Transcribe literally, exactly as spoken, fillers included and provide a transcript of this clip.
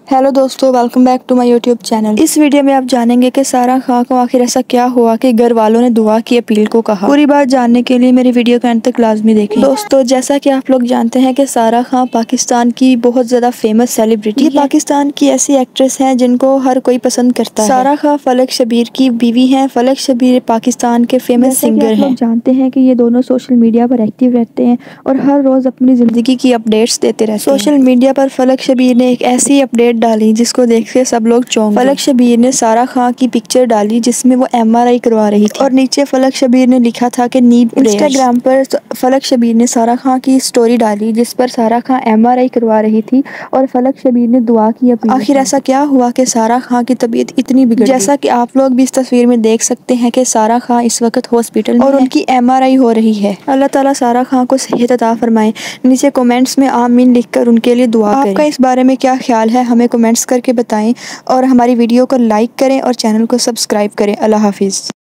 Hello दोस्तों, welcome back to my YouTube channel. इस video में आप जानेंगे कि सारा खान को आखिर ऐसा क्या हुआ कि घर वालों ने दुआ की अपील को कहा। पूरी बात जानने के लिए मेरी वीडियो का अंत तक लाजमी देखें। दोस्तों, जैसा कि आप लोग जानते हैं कि सारा खान पाकिस्तान की बहुत ज्यादा फेमस सेलिब्रिटी है। पाकिस्तान की ऐसी एक्ट्रेस हैं जिनको हर कोई पसंद करता है। सारा खान फलक शबीर की बीवी है। फलक शबीर पाकिस्तान के फेमस सिंगर हैं। जानते हैं कि ये दोनों सोशल मीडिया पर एक्टिव रहते हैं और हर रोज अपनी जिंदगी की अपडेट्स देते रहते हैं। सोशल मीडिया पर फलक शबीर ने एक ऐसी अपडेट डाली जिसको देख के सब लोग चौंक गए। फलक शबीर ने सारा खान की पिक्चर डाली जिसमें वो एमआरआई करवा रही थी और नीचे फलक शबीर ने लिखा था कि नीड प्रेयर्स। इंस्टाग्राम पर फलक शबीर ने सारा खान की स्टोरी डाली जिस पर सारा खान एमआरआई करवा रही थी और फलक शबीर ने दुआ की अपील। आखिर ऐसा क्या हुआ कि सारा खान की तबीयत इतनी बिगड़ गई? जैसा कि आप लोग भी इस तस्वीर में देख सकते हैं कि सारा खान इस वक्त हॉस्पिटल में और उनकी एमआरआई हो रही है। अल्लाह ताला सारा खान को सेहत अता फरमाए। नीचे कमेंट्स में आमीन लिखकर उनके लिए दुआ करें। आपका इस बारे में क्या ख्याल है हमें कमेंट्स करके बताएं और हमारी वीडियो को लाइक करें और चैनल को सब्सक्राइब करें। अल्लाह हाफिज़।